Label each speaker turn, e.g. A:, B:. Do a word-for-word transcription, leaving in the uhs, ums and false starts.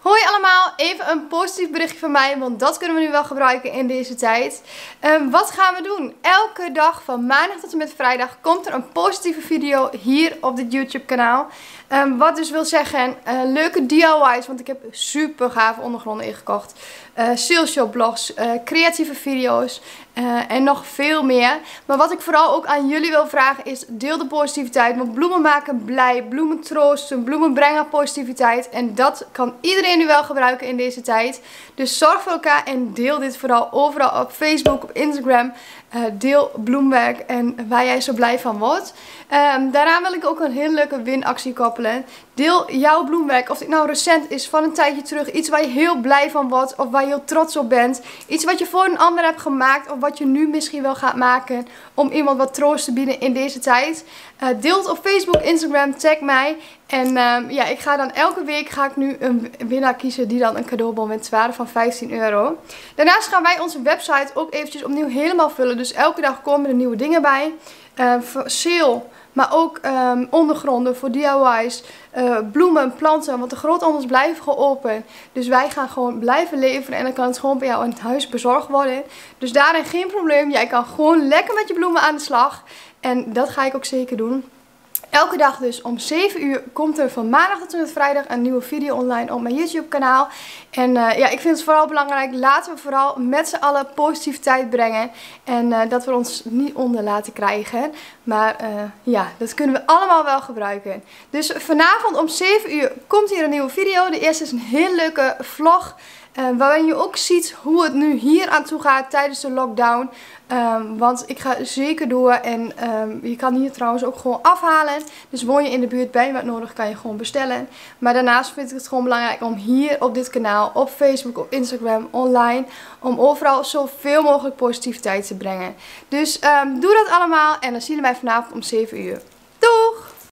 A: Hoi allemaal, even een positief berichtje van mij, want dat kunnen we nu wel gebruiken in deze tijd. Um, wat gaan we doen? Elke dag van maandag tot en met vrijdag komt er een positieve video hier op dit YouTube kanaal. Um, wat dus wil zeggen, uh, leuke D I Y's, want ik heb super gave ondergronden ingekocht. Uh, saleshop blogs, uh, creatieve video's uh, en nog veel meer. Maar wat ik vooral ook aan jullie wil vragen is, deel de positiviteit. Want bloemen maken blij, bloemen troosten, bloemen brengen positiviteit. En dat kan iedereen nu wel gebruiken in deze tijd. Dus zorg voor elkaar en deel dit vooral overal op Facebook, op Instagram. Uh, deel bloemwerk en waar jij zo blij van wordt. Um, daaraan wil ik ook een hele leuke winactie koppelen. Deel jouw bloemwerk, of dit nou recent is, van een tijdje terug. Iets waar je heel blij van wordt of waar je heel trots op bent. Iets wat je voor een ander hebt gemaakt of wat je nu misschien wel gaat maken om iemand wat troost te bieden in deze tijd. Uh, deel het op Facebook, Instagram, tag mij. En um, ja, ik ga dan elke week ga ik nu een winnaar kiezen die dan een cadeaubon wint, waarde van vijftien euro. Daarnaast gaan wij onze website ook eventjes opnieuw helemaal vullen. Dus elke dag komen er nieuwe dingen bij. Uh, voor sale, maar ook um, ondergronden voor D I Y's, uh, bloemen, planten, want de groothandels blijven geopend. Dus wij gaan gewoon blijven leveren en dan kan het gewoon bij jou in het huis bezorgd worden. Dus daarin geen probleem, jij kan gewoon lekker met je bloemen aan de slag. En dat ga ik ook zeker doen. Elke dag dus om zeven uur komt er van maandag tot en met vrijdag een nieuwe video online op mijn YouTube kanaal. En uh, ja, ik vind het vooral belangrijk, laten we vooral met z'n allen positiviteit brengen. En uh, dat we ons niet onder laten krijgen. Maar uh, ja, dat kunnen we allemaal wel gebruiken. Dus vanavond om zeven uur komt hier een nieuwe video. De eerste is een heel leuke vlog. Uh, waarin je ook ziet hoe het nu hier aan toe gaat tijdens de lockdown. Um, want ik ga zeker door en um, je kan hier trouwens ook gewoon afhalen. Dus woon je in de buurt, ben je wat nodig, kan je gewoon bestellen. Maar daarnaast vind ik het gewoon belangrijk om hier op dit kanaal, op Facebook, op Instagram, online, om overal zoveel mogelijk positiviteit te brengen. Dus um, doe dat allemaal en dan zien we mij vanavond om zeven uur.